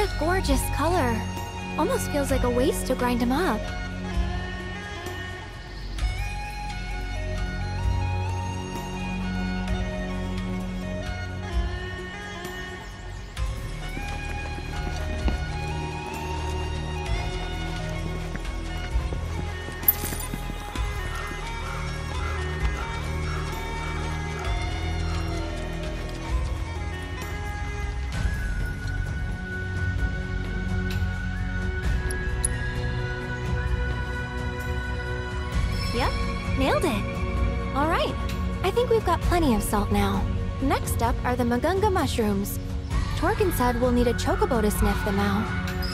a gorgeous color. Almost feels like a waste to grind them up. Yep, nailed it. All right, I think we've got plenty of salt now. Next up are the Magunga mushrooms. Torkin said we'll need a chocobo to sniff them out.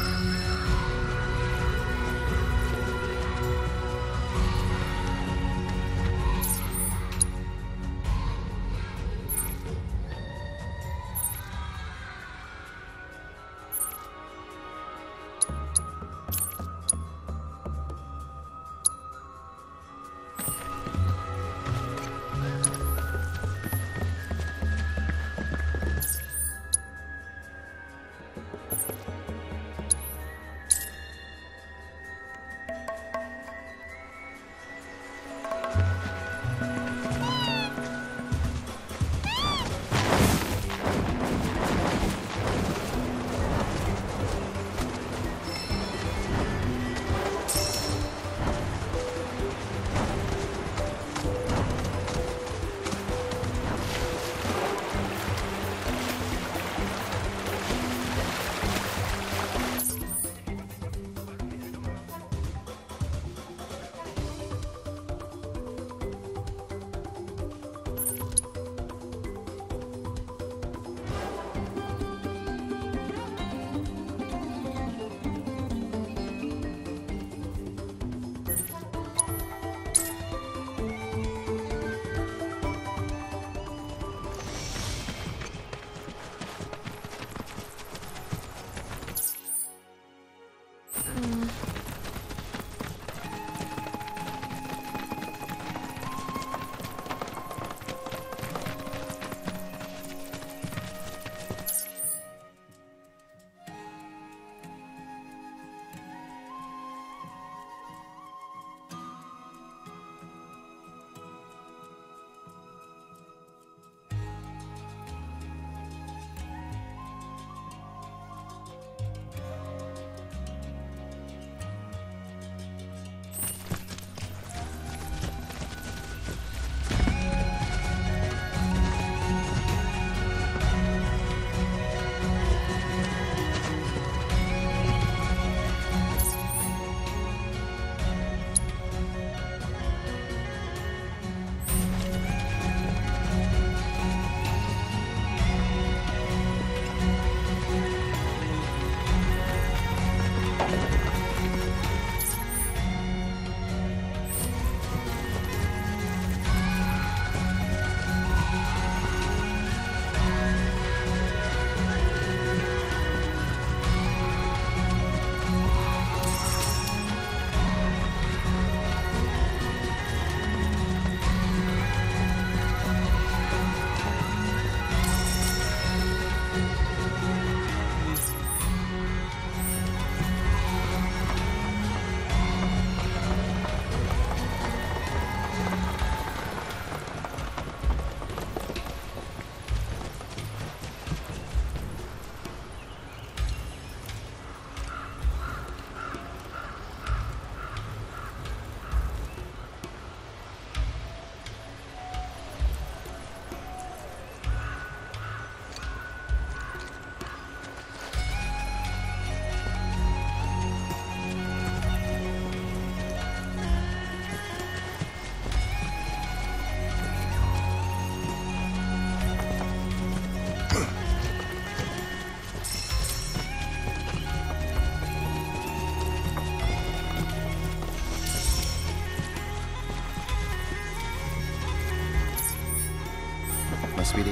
Must be the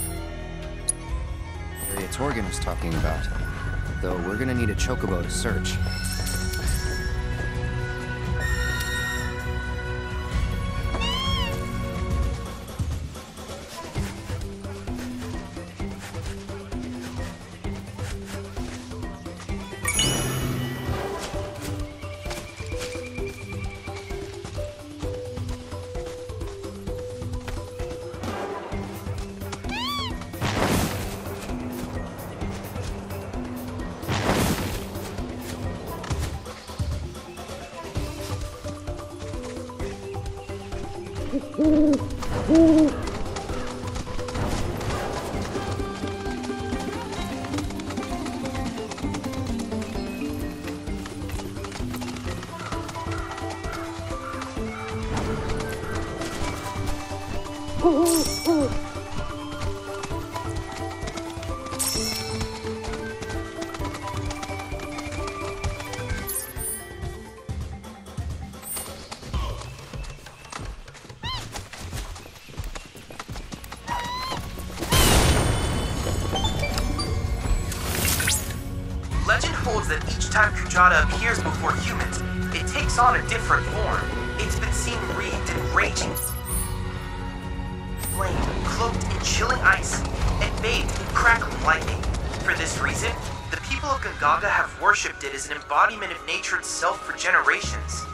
area Torgan was talking about. Though we're gonna need a chocobo to search. Legend holds that each time Kujata appears before humans, it takes on a different form. It's been seen wreathed in raging flame, cloaked in chilling ice, and bathed in crackling lightning. For this reason, the people of Gongaga have worshipped it as an embodiment of nature itself for generations.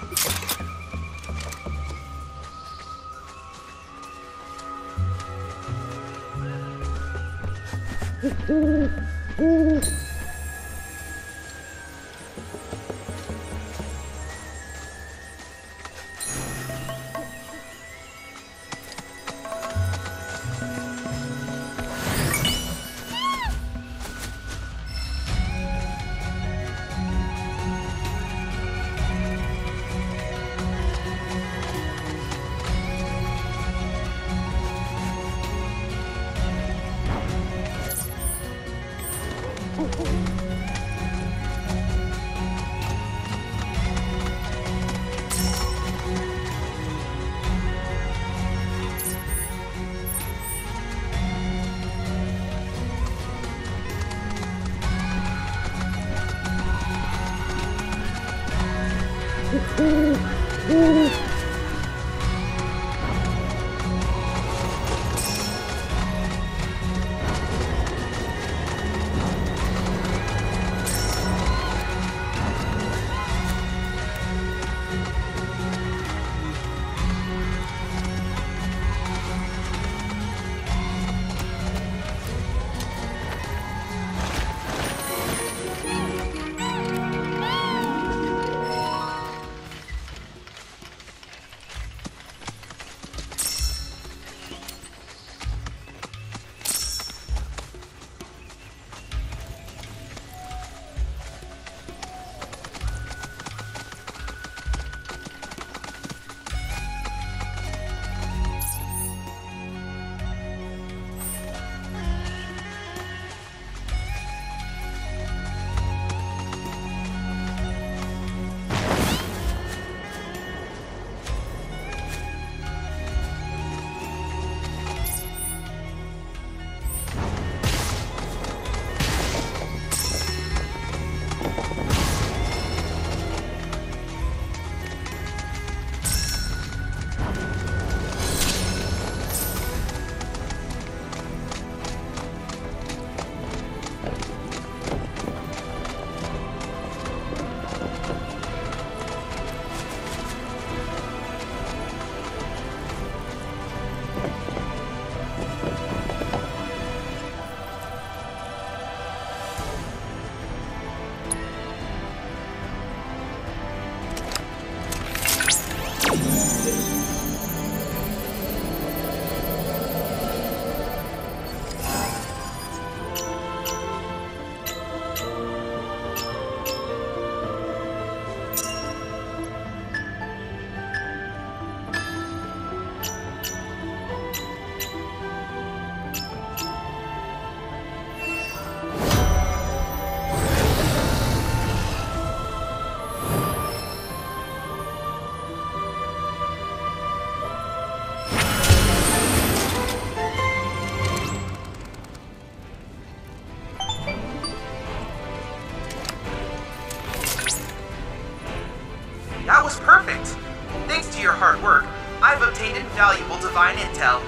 That was perfect! Thanks to your hard work, I've obtained invaluable divine intel.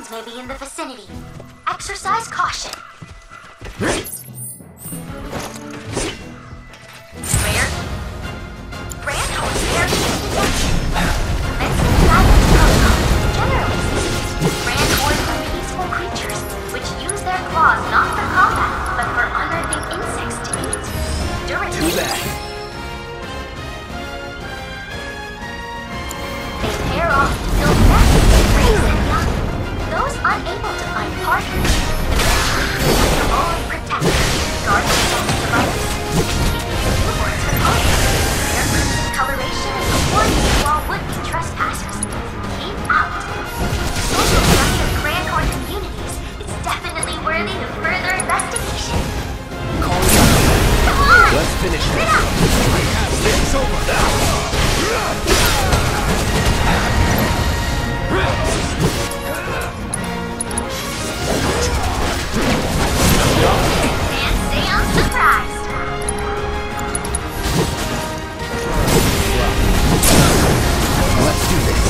machines may be in the vicinity. Exercise caution. Rare. Grand horse rare detection. Commencing guidance protocol. Generally speaking, grand horse are peaceful creatures, which use their claws not for combat, but for unearthing insects to eat. During Too bad. They pair off to build nests with rays and young. Those unable to find partners eventually create their own protectors, guarding against the virus. Keeping newborns from home. Their crimson coloration is a warning to all would-be trespassers. Keep out. Social study of grand horn communities is definitely worthy of further investigation. Call it out. Come on! Let's finish this. Get up! I have this over. And stay unsurprised. Let's do this.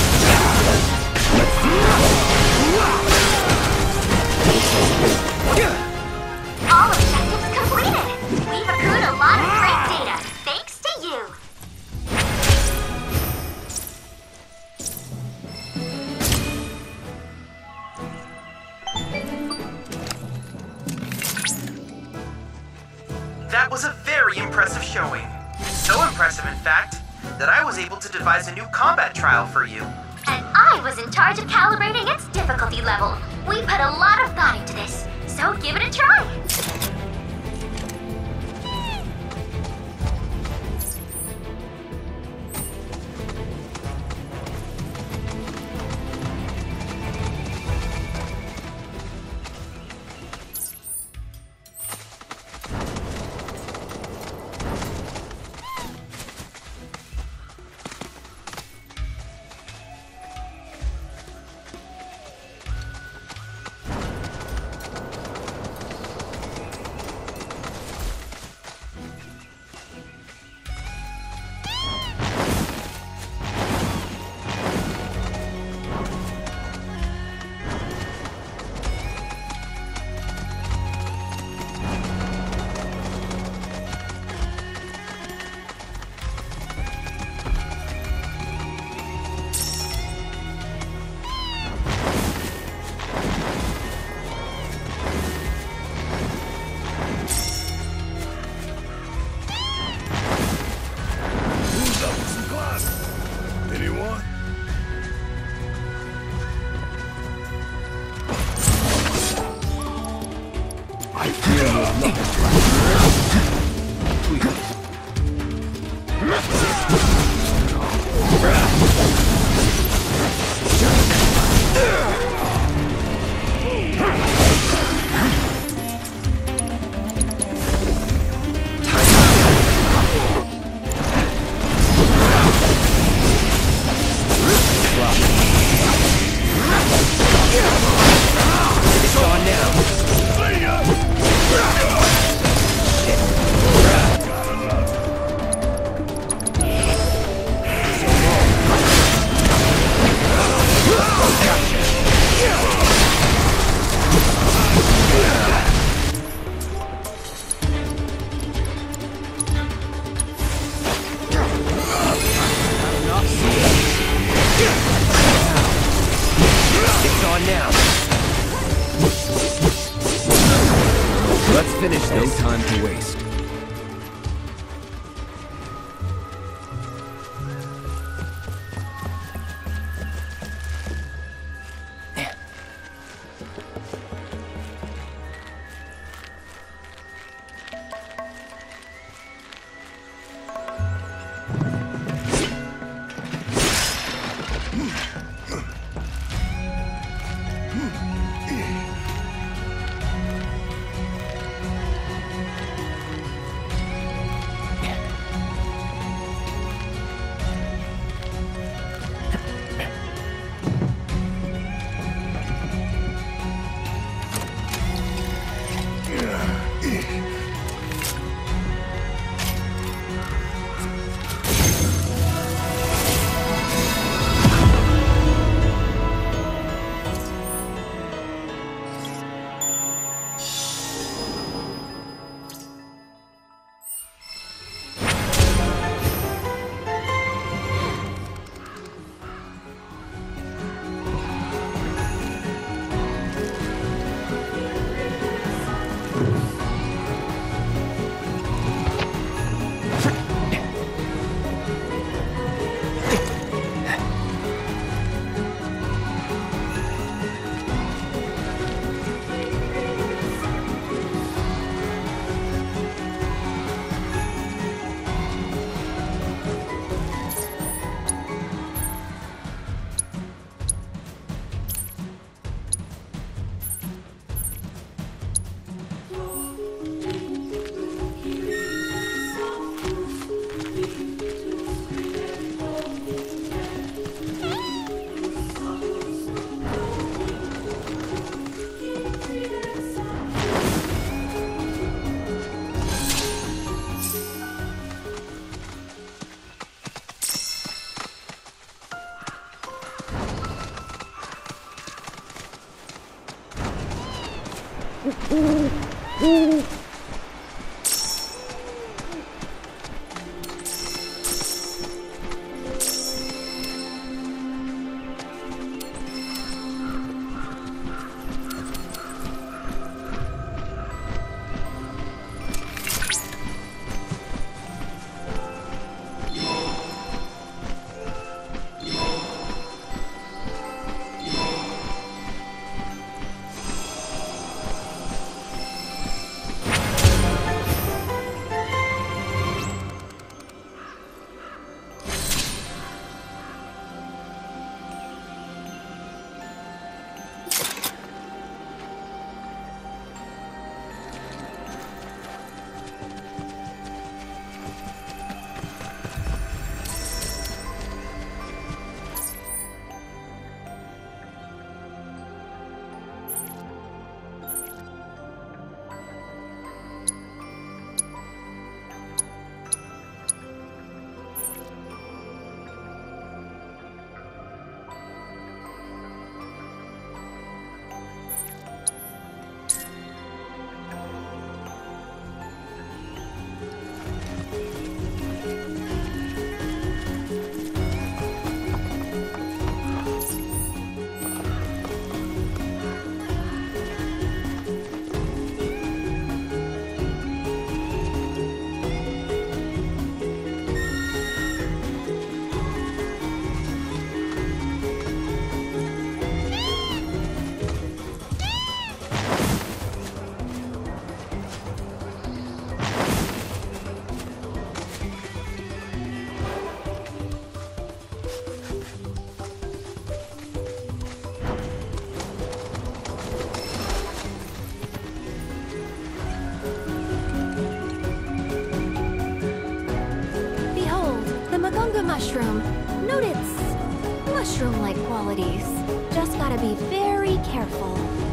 All objectives completed. We've accrued a lot of great data, thanks to you. That was a very impressive showing. So impressive, in fact, that I was able to devise a new combat trial for you. And I was in charge of calibrating its difficulty level. We put a lot of thought into this, so give it a try. finish this. No time to waste. Maganga mushroom. Note its mushroom-like qualities. Just gotta be very careful.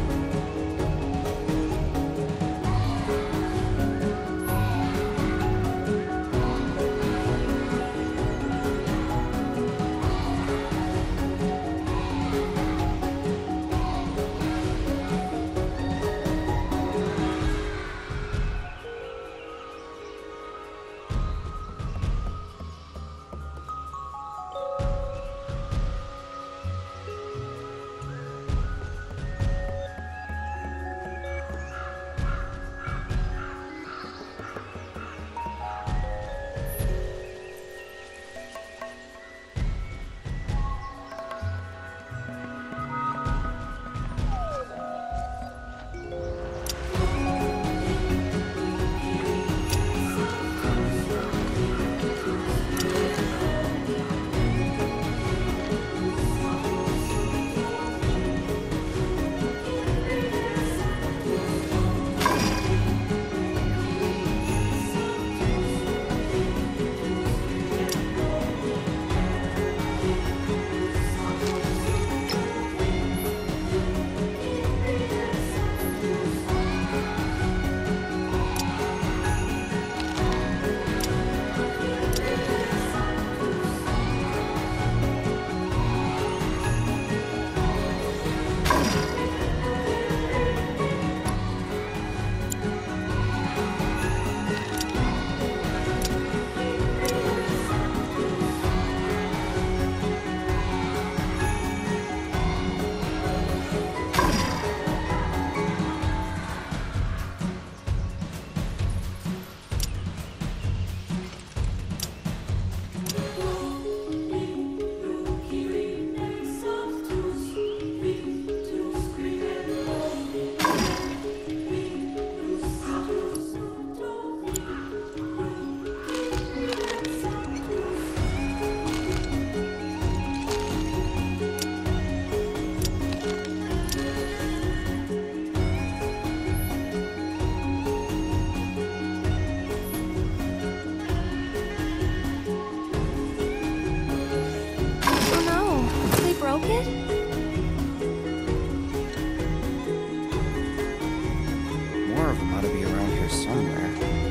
More of them ought to be around here somewhere.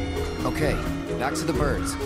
Okay, back to the birds.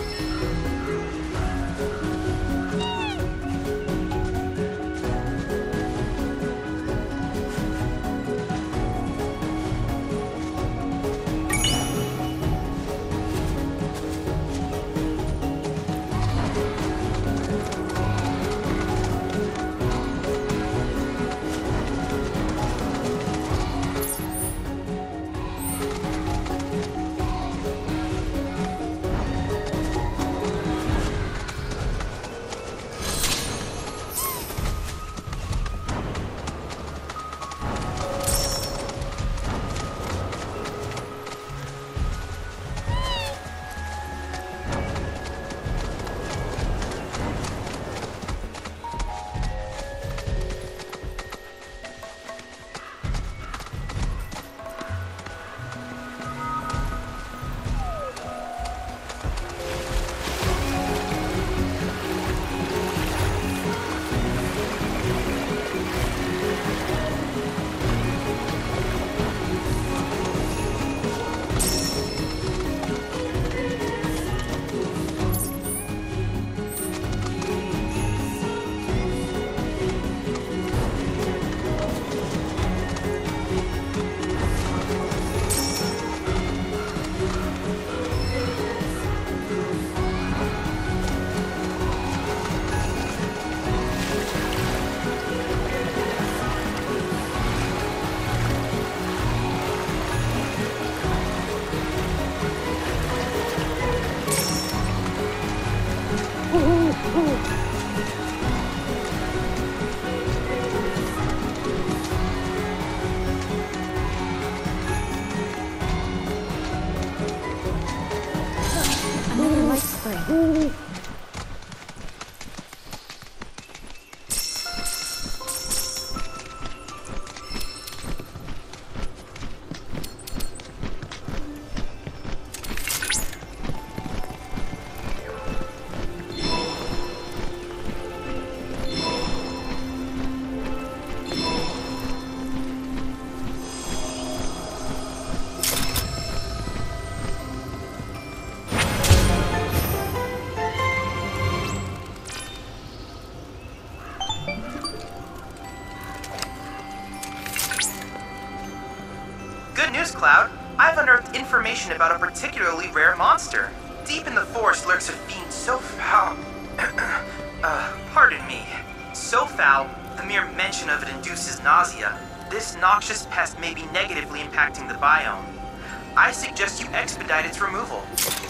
Cloud, I've unearthed information about a particularly rare monster. Deep in the forest lurks a fiend so foul. Pardon me. So foul, the mere mention of it induces nausea. This noxious pest may be negatively impacting the biome. I suggest you expedite its removal.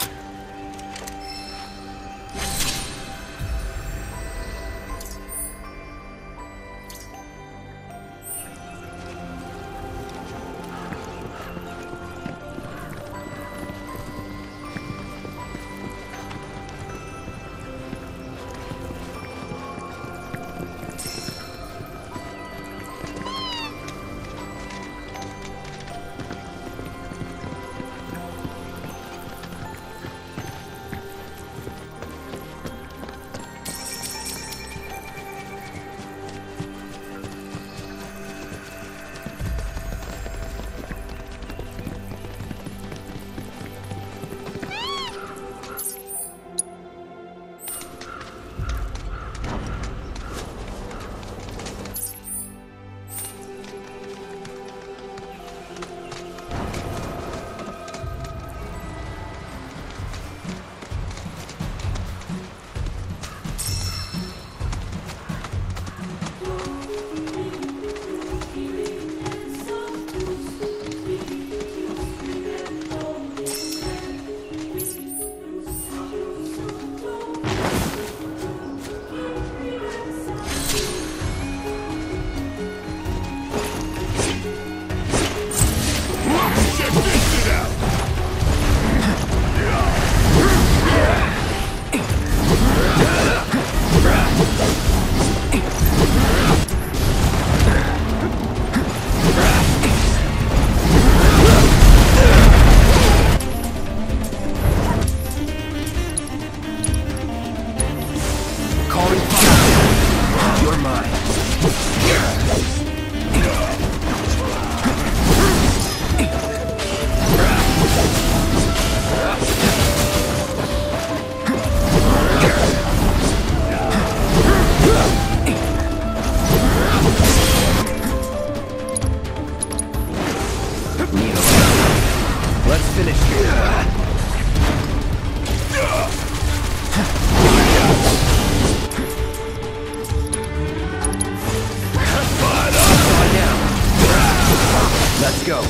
Let's go.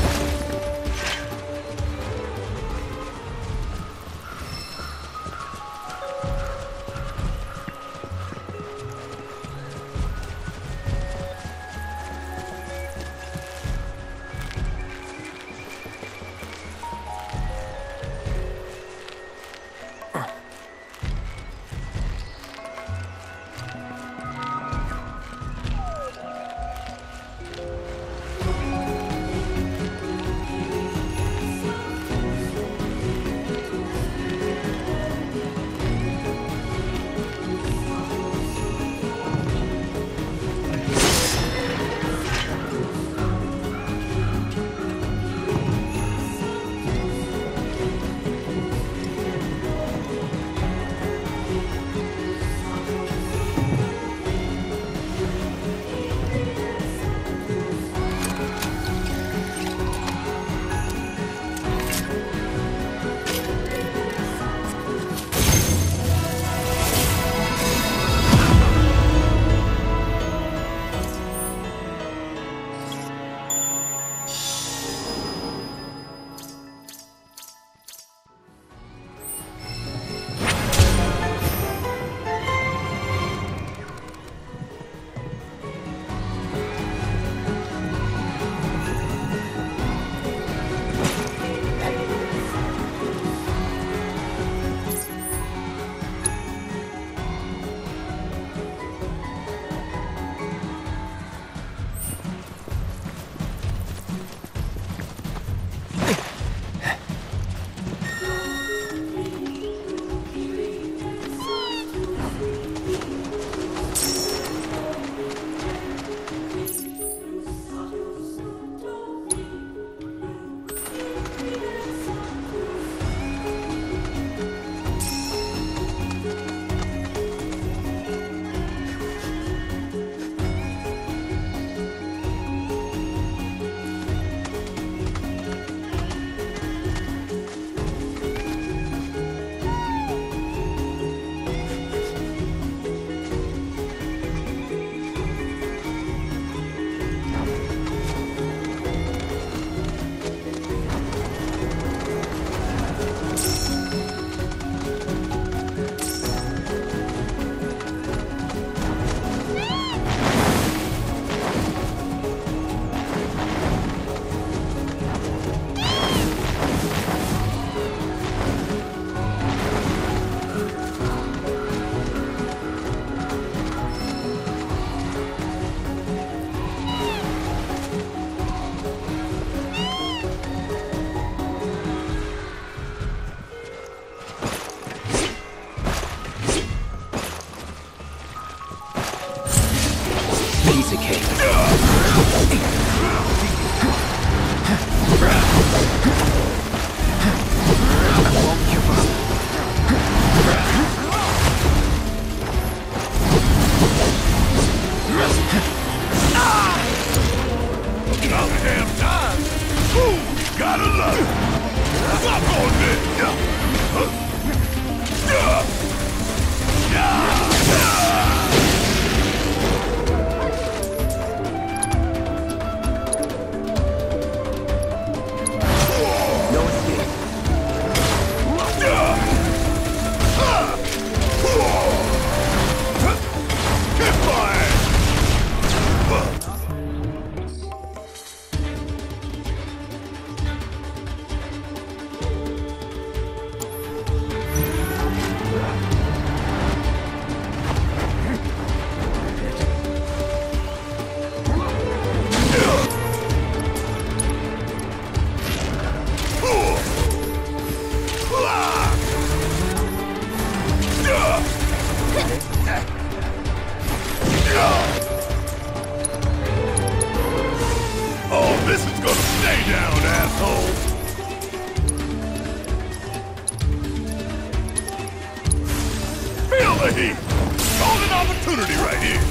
Hey, golden opportunity right here.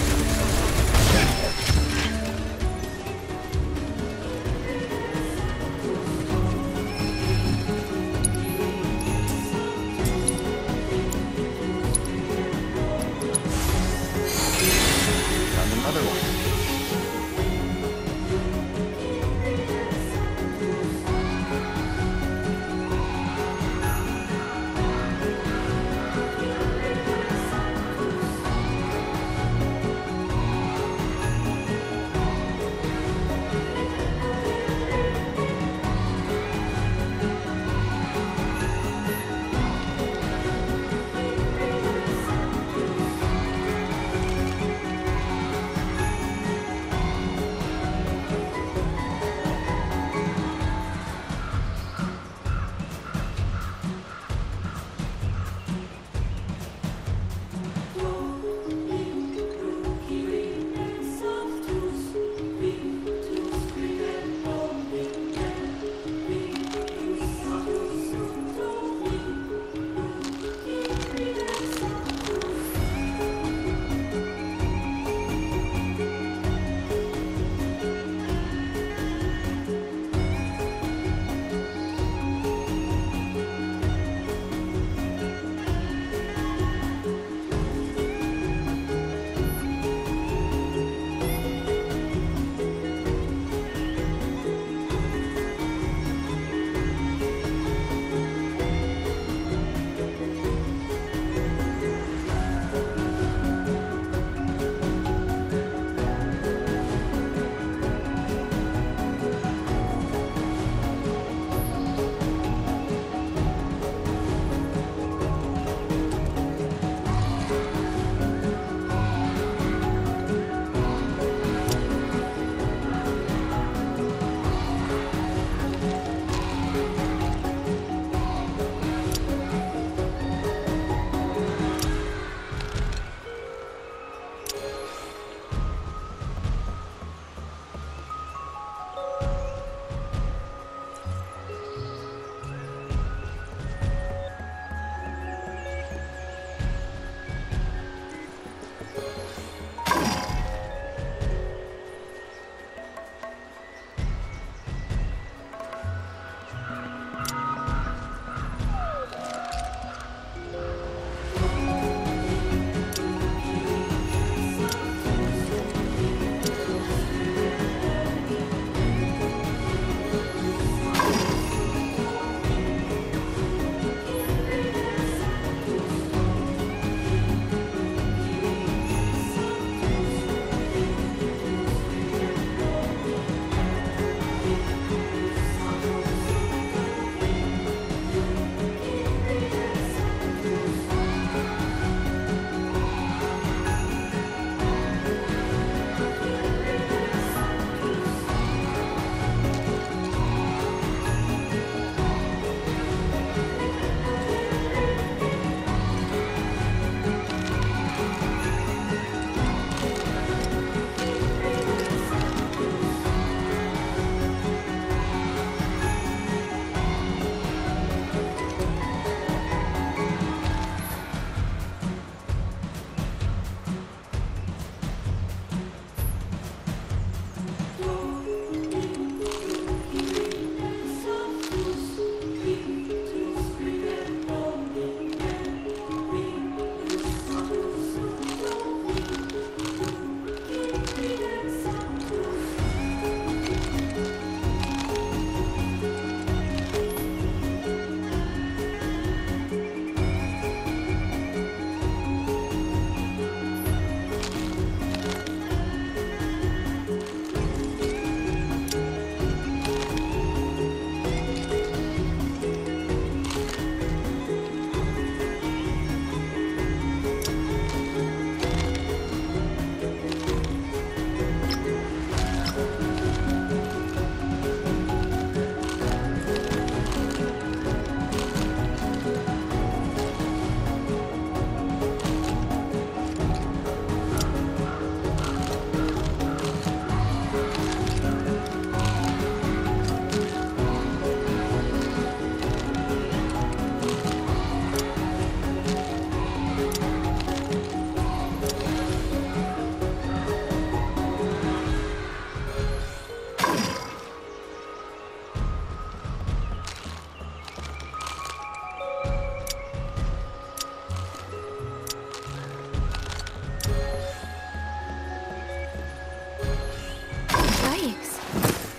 Found another one.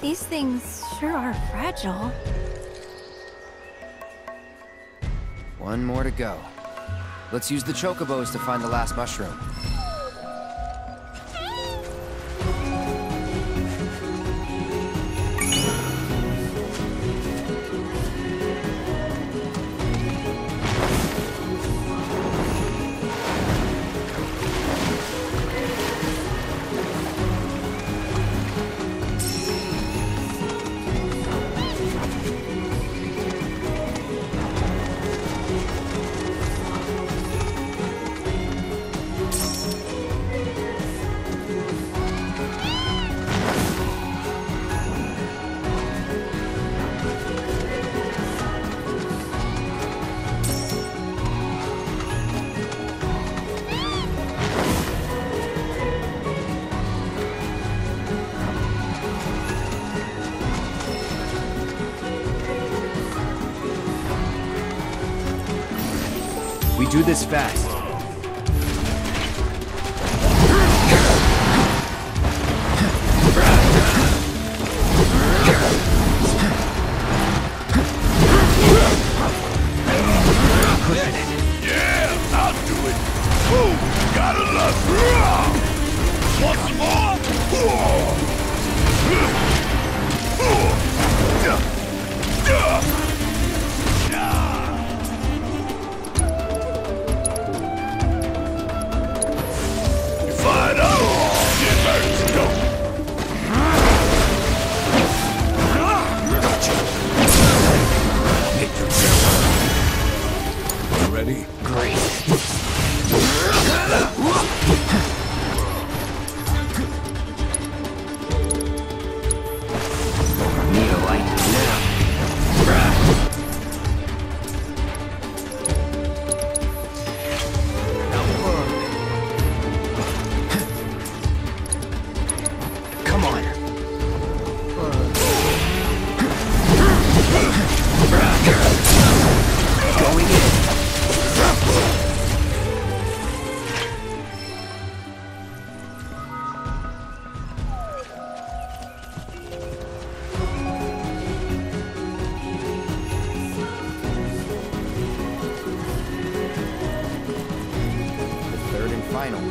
These things sure are fragile. One more to go. Let's use the chocobos to find the last mushroom. We do this fast. Yeah, I'll do it. Ooh, gotta love it. Want some more? You fired up? Get hurt. Go. You ready? Need a light now. Come on. Going in. The third and final.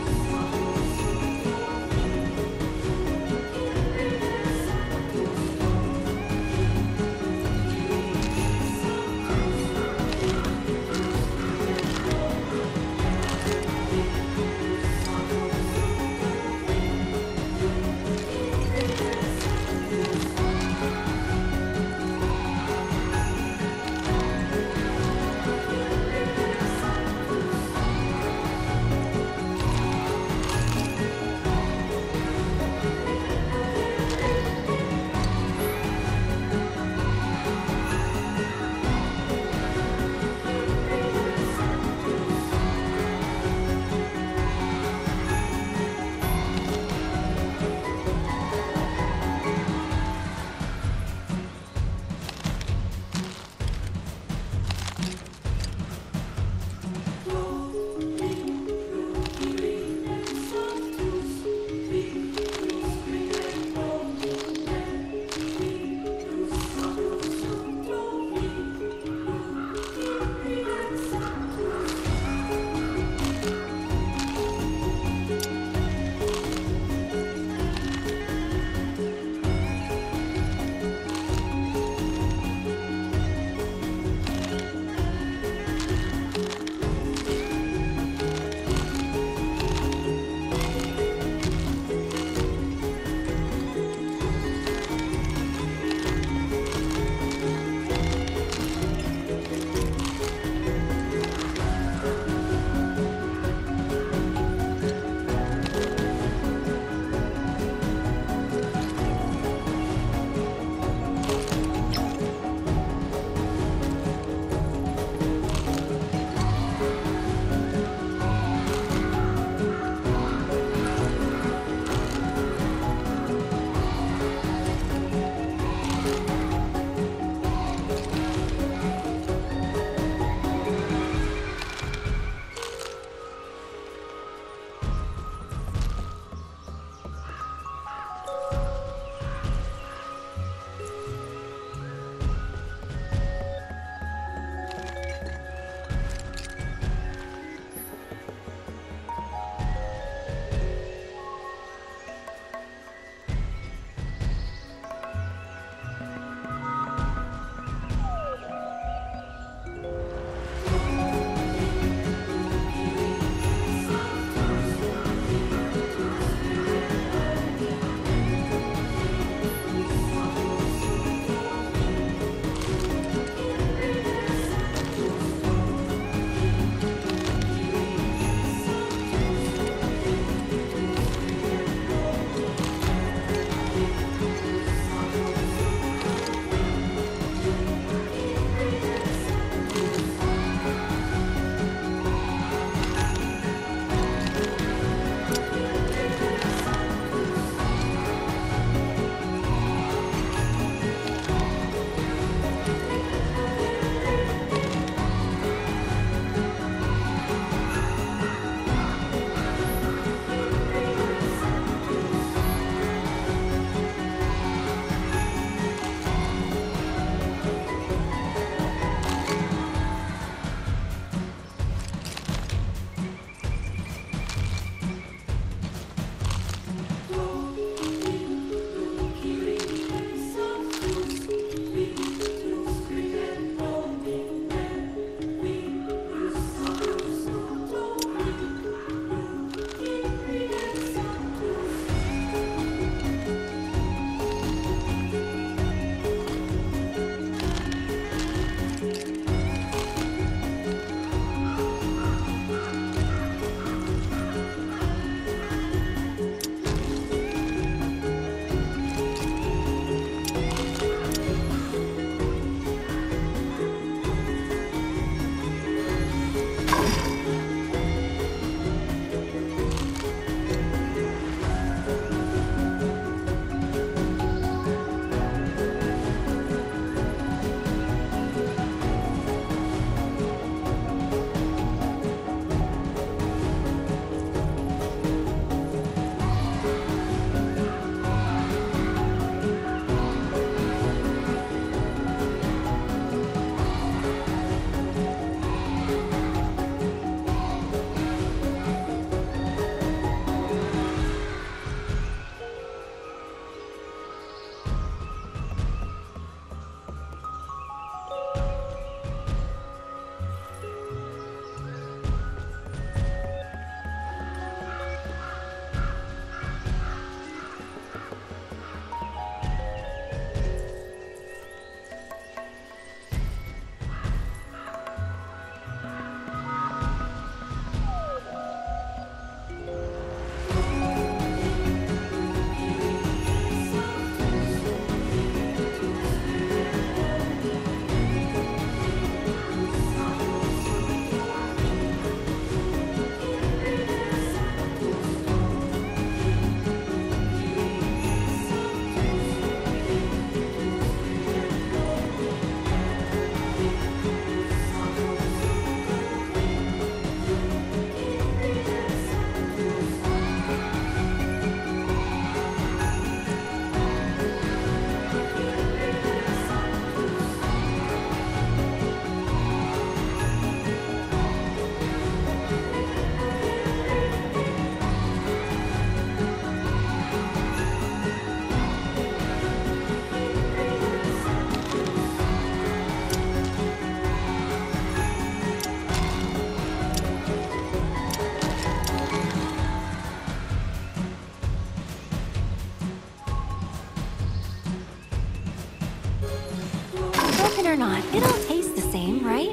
not, it all tastes the same, right?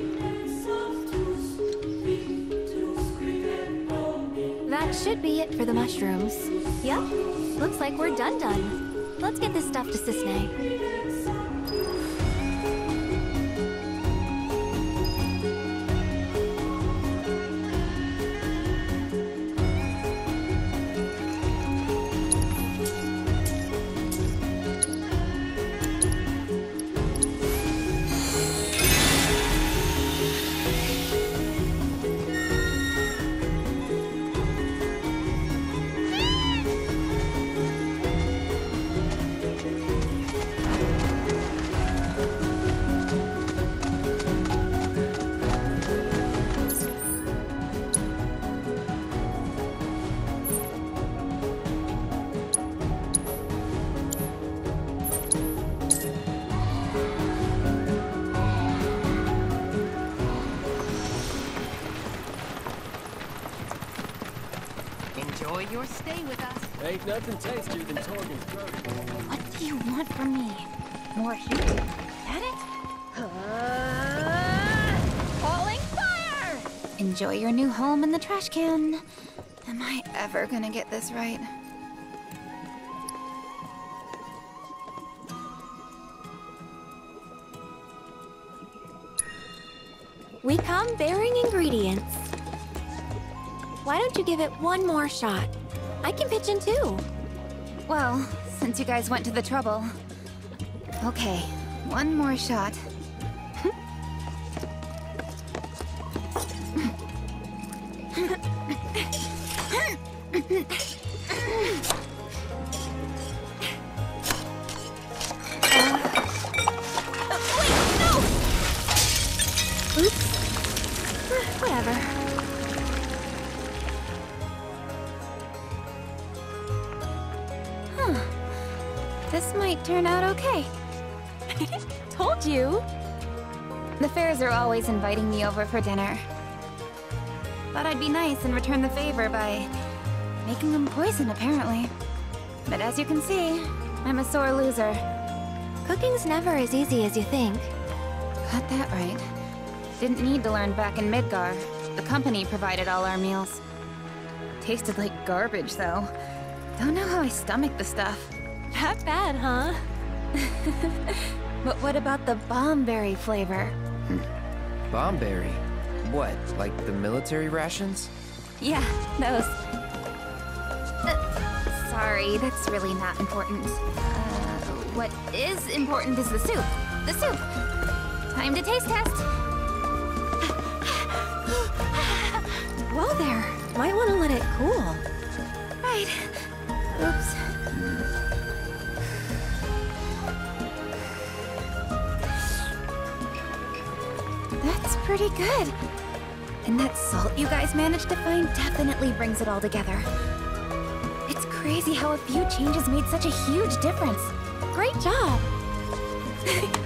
That should be it for the mushrooms. Yep, looks like we're done. Let's get this stuff to Cisne. Enjoy your stay with us. Ain't nothing tastier than Torgen's throat. What do you want from me? More heat? That it? Falling fire! Enjoy your new home in the trash can. Am I ever gonna get this right? We come bearing ingredients. Why don't you give it one more shot? I can pitch in too. Well, since you guys went to the trouble. Okay, one more shot. Wait, no! Oops. Whatever. This might turn out okay. Told you. The Fairs are always inviting me over for dinner. Thought I'd be nice and return the favor by making them poison, apparently. But as you can see, I'm a sore loser. Cooking's never as easy as you think. Got that right. Didn't need to learn back in Midgar. The company provided all our meals. Tasted like garbage, though. Don't know how I stomached the stuff. Not bad, huh? But what about the bombberry flavor? Bombberry? What, like the military rations? Yeah, those. Sorry, that's really not important. What is important is the soup. The soup! Time to taste test! Whoa there. Might want to let it cool. Right. Oops. That's pretty good. And that salt you guys managed to find definitely brings it all together. It's crazy how a few changes made such a huge difference. Great job.